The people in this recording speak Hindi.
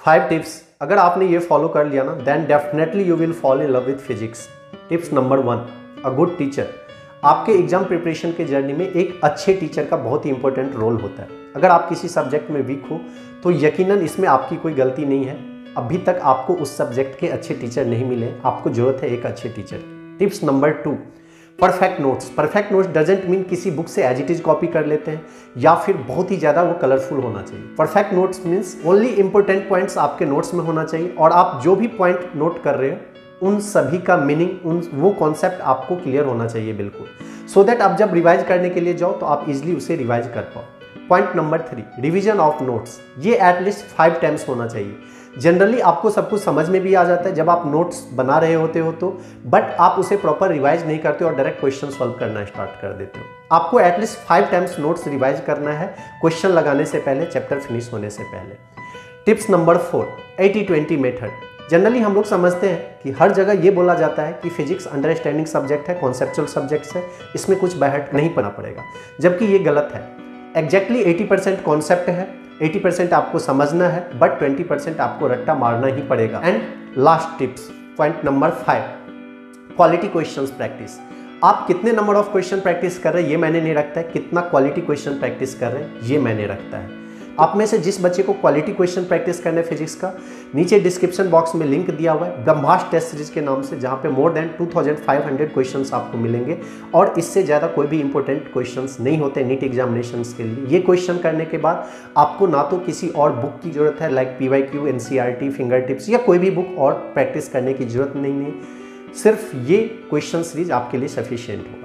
5 टिप्स अगर आपने ये फॉलो कर लिया ना, then definitely you will fall in love with physics. Tips number 1, a good teacher. आपके एग्जाम प्रिपरेशन के जर्नी में एक अच्छे टीचर का बहुत ही इंपॉर्टेंट रोल होता है। अगर आप किसी सब्जेक्ट में वीक हो तो यकीनन इसमें आपकी कोई गलती नहीं है, अभी तक आपको उस सब्जेक्ट के अच्छे टीचर नहीं मिले, आपको जरूरत है एक अच्छे टीचर की। Tips number 2, perfect notes. Perfect notes doesn't mean किसी बुक से एज इट इज कॉपी कर लेते हैं या फिर बहुत ही ज़्यादा वो कलरफुल होना चाहिए। Perfect notes means only important points आपके नोट्स में होना चाहिए और आप जो भी पॉइंट नोट कर रहे हो उन सभी का मीनिंग, वो कॉन्सेप्ट आपको क्लियर होना चाहिए बिल्कुल, सो दैट आप जब रिवाइज करने के लिए जाओ तो आप इजिली उसे रिवाइज कर पाओ। Point number 3, revision of notes. ये एटलीस्ट 5 टाइम्स होना चाहिए। जनरली आपको सब कुछ समझ में भी आ जाता है जब आप नोट्स बना रहे होते हो तो, बट आप उसे प्रॉपर रिवाइज नहीं करते और डायरेक्ट क्वेश्चन सॉल्व करना स्टार्ट कर देते हो। आपको एटलीस्ट 5 टाइम्स नोट्स रिवाइज करना है क्वेश्चन लगाने से पहले, चैप्टर फिनिश होने से पहले। Tips number 4, 80-20 method. जनरली हम लोग समझते हैं कि हर जगह ये बोला जाता है कि फिजिक्स अंडरस्टैंडिंग सब्जेक्ट है, कॉन्सेप्चुअल सब्जेक्ट है, इसमें कुछ बाहर नहीं पढ़ना पड़ेगा, जबकि ये गलत है। एग्जैक्टली 80% कॉन्सेप्ट है, 80% आपको समझना है, बट 20% आपको रट्टा मारना ही पड़ेगा। And last tips, point number 5, quality questions practice. आप कितने नंबर ऑफ क्वेश्चन प्रैक्टिस कर रहे हैं ये मैंने नहीं रखता है, कितना क्वालिटी क्वेश्चन प्रैक्टिस कर रहे हैं ये मैंने रखता है। आप में से जिस बच्चे को क्वालिटी क्वेश्चन प्रैक्टिस करना है फिजिक्स का, नीचे डिस्क्रिप्शन बॉक्स में लिंक दिया हुआ है ब्रह्मास्त्र टेस्ट सीरीज के नाम से, जहां पे मोर देन 2500 क्वेश्चंस आपको मिलेंगे और इससे ज़्यादा कोई भी इंपॉर्टेंट क्वेश्चंस नहीं होते नीट एग्जामिनेशंस के लिए। ये क्वेश्चन करने के बाद आपको ना तो किसी और बुक की जरूरत है like PYQ, NCERT, finger tips या कोई भी बुक और प्रैक्टिस करने की जरूरत नहीं है, सिर्फ ये क्वेश्चन सीरीज आपके लिए सफिशियंट हो।